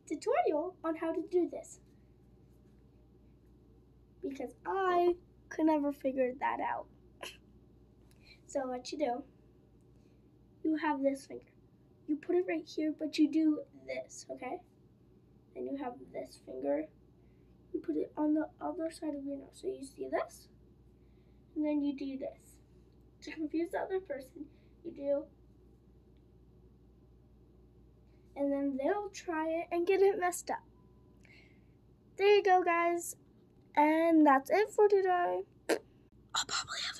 tutorial on how to do this, because I could never figure that out. So what you do, you have this finger. You put it right here, but you do this, okay? Then you have this finger. You put it on the other side of your nose. So you see this, and then you do this. To confuse the other person, you do, and then they'll try it and get it messed up. There you go, guys. And that's it for today. I'll probably have